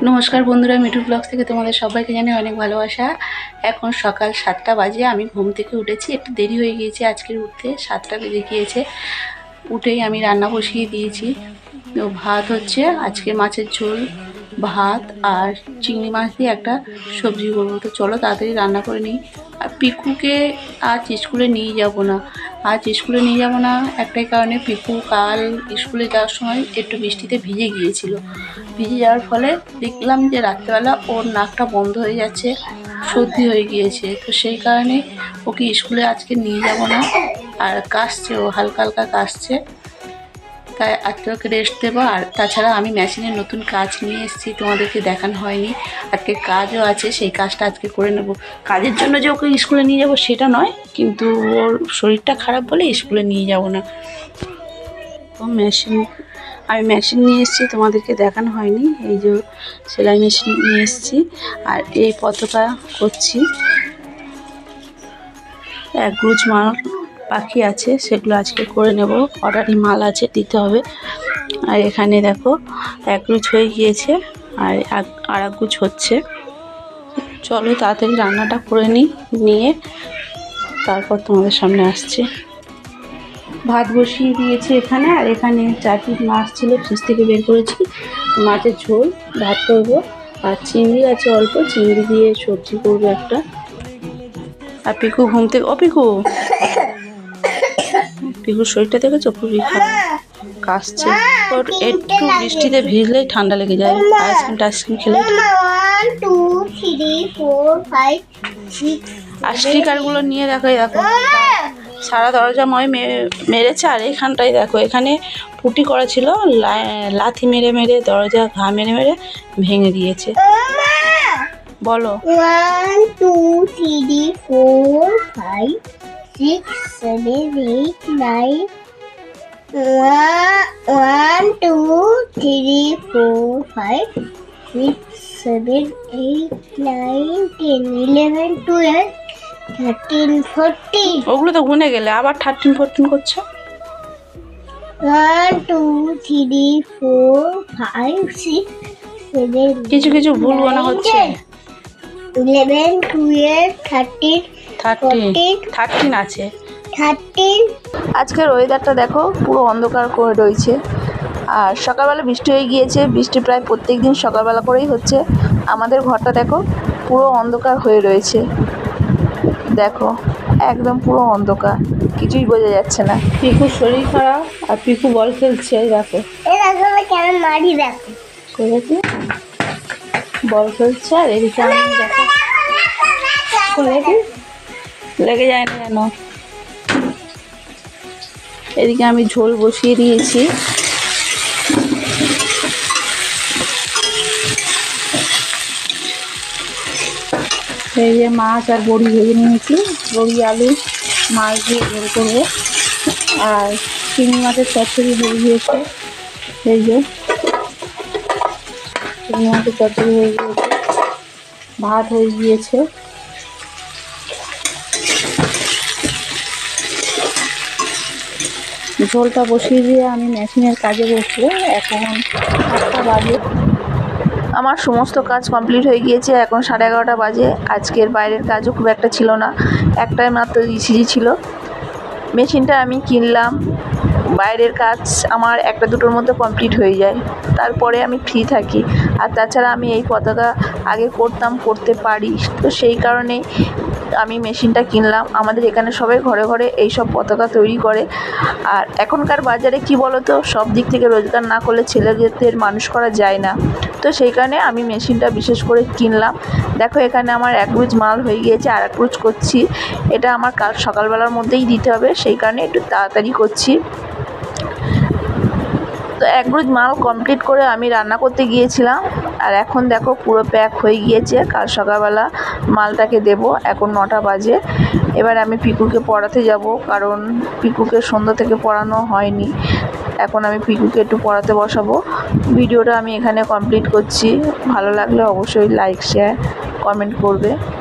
নমস্কার বন্ধুরা, মিঠু ব্লগস থেকে তোমাদের সবাইকে জানাই অনেক ভালোবাসা। এখন সকাল 7টা বাজে, আমি ঘুম থেকে উঠেছি। একটু দেরি হয়ে গিয়েছে আজকের উঠতে, 7টা বেজে গিয়েছে। উঠেই আমি রান্না বসিয়ে দিয়েছি। তো ভাত হচ্ছে, আজকে মাছের ঝোল, ভাত আর চিংড়ি মাছ দিয়ে একটা সবজি করবো। তো চলো তাড়াতাড়ি রান্না করে নিই। আর পিকুকে আজ স্কুলে নিয়ে যাব না। আজ স্কুলে নিয়ে যাব না একটাই কারণে, পিকু কাল স্কুলে যাওয়ার সময় একটু বৃষ্টিতে ভিজে গিয়েছিল। ভিজে যাওয়ার ফলে দেখলাম যে রাত্রেবেলা ওর নাকটা বন্ধ হয়ে যাচ্ছে, সর্দি হয়ে গিয়েছে। তো সেই কারণে ওকে স্কুলে আজকে নিয়ে যাব না। আর কাশছে, ও হালকা হালকা কাশছে, তাই আজকে ওকে রেস্ট দেবো। আর তাছাড়া আমি মেশিনের নতুন কাজ নিয়ে এসেছি, তোমাদেরকে দেখানো হয়নি। আজকে কাজও আছে, সেই কাজটা আজকে করে নেব। কাজের জন্য যে ওকে স্কুলে নিয়ে যাব সেটা নয়, কিন্তু ওর শরীরটা খারাপ বলে স্কুলে নিয়ে যাব না। ও আমি মেশিন নিয়ে এসেছি, তোমাদেরকে দেখানো হয়নি। এই যে সেলাই মেশিন নিয়ে এসেছি, আর এই পতাকা করছি। এক গুছ মাল বাকি আছে, সেগুলো আজকে করে নেব। অর্ডারি মাল আছে, দিতে হবে। আর এখানে দেখো এক গুছ হয়ে গিয়েছে, আর এক গুছ হচ্ছে। চলো তাড়াতাড়ি রান্নাটা করে নিয়ে তারপর তোমাদের সামনে আসছি। ভাত বসিয়ে দিয়েছি এখানে, আর এখানে 4 পিস মাছ ছিল, ফ্রিজ থেকে বের করেছি। মাছের ঝোল ভাত করবো, আর চিংড়ি আছে অল্প, চিংড়ি দিয়ে সবজি করবো একটা। আর পিকু ঘুম থেকে, পিকুর শরীরটা দেখেছো, খুবই খারাপ, কাশছে। ওর একটু বৃষ্টিতে ভিজলেই ঠান্ডা লেগে যায়, আইসক্রিম খেলে। আর স্টিকারগুলো নিয়ে দেখো, সারা দরজা মেরেছে। আর এখানটাই দেখো, এখানে পুটি করা ছিল, লাথি মেরে দরজা ঘা মেরে ভেঙে দিয়েছে। বলো। 1 2 3 4 5 6 7 8 9 1 2 3 4 5 6 7 8 9 10 11 12 13 14। ওগুলো তো গুনে গেলে, আবার 13 14 করছো। 1 2 3 4 5 6 7 কিছু ভুল গোনা হচ্ছে। 11 12 13 13 আছে। 13। আজকের ওয়েদারটা দেখো, পুরো অন্ধকার করে রয়েছে। আর সকালবেলা বৃষ্টি হয়ে গিয়েছে, বৃষ্টি প্রায় প্রত্যেক দিন সকালবেলা করেই হচ্ছে। আমাদের ঘরটা দেখো পুরো অন্ধকার হয়ে রয়েছে, দেখো একদম পুরো অন্ধকার, কিছুই বোঝা যাচ্ছে না। পিকুর শরীর খারাপ, আর পিকু বল খেলছে, দেখো কেমন মারি দেখো, বল খেলছে। আর এদিকে আমি দেখো, লেগে যায় না যেন। এদিকে আমি ঝোল বসিয়ে দিয়েছি। এই যে মাছ আর বড়ি ভেজে নিয়েছি, বড়ি আলু মাছ দিয়ে ঝোল করবো। আর চিংড়ি মাছের চচ্চড়ি হয়ে গিয়েছে, এই যে চিংড়ি মাছের চচ্চড়ি হয়ে গিয়েছে, ভাত হয়ে গিয়েছে। ঝোলটা বসিয়ে দিয়ে আমি মেশিনের কাজে বসবো। এখন 8টা বাজে, আমার সমস্ত কাজ কমপ্লিট হয়ে গিয়েছে। এখন 11:30 বাজে। আজকের বাইরের কাজও খুব একটা ছিল না, একটাই মাত্র ইসিজি ছিল। মেশিনটা আমি কিনলাম, বাইরের কাজ আমার 1-2টোর মধ্যে কমপ্লিট হয়ে যায়, তারপরে আমি ফ্রি থাকি। আর তাছাড়া আমি এই পতাকা আগে করতে পারি, তো সেই কারণেই আমি মেশিনটা কিনলাম। আমাদের এখানে সবাই ঘরে ঘরে এইসব পতাকা তৈরি করে। আর এখনকার বাজারে কি বলো তো, সব দিক থেকে রোজগার না করলে ছেলেদের মানুষ করা যায় না। তো সেই কারণে আমি মেশিনটা বিশেষ করে কিনলাম। দেখো এখানে আমার 1 গুছ মাল হয়ে গিয়েছে, আর 1 গুছ করছি। এটা আমার কাল সকালবেলার মধ্যেই দিতে হবে, সেই কারণে একটু তাড়াতাড়ি করছি। তো 1 গুছ মাল কমপ্লিট করে আমি রান্না করতে গিয়েছিলাম। আর এখন দেখো পুরো প্যাক হয়ে গিয়েছে, কাল সকালবেলা মালটাকে দেব। এখন 9টা বাজে। এবার আমি পিকুকে পড়াতে যাব, কারণ পিকুকে সন্ধ্যা থেকে পড়ানো হয়নি। এখন আমি পিকুকে একটু পড়াতে বসাবো। ভিডিওটা আমি এখানে কমপ্লিট করছি। ভালো লাগলে অবশ্যই লাইক শেয়ার কমেন্ট করবে।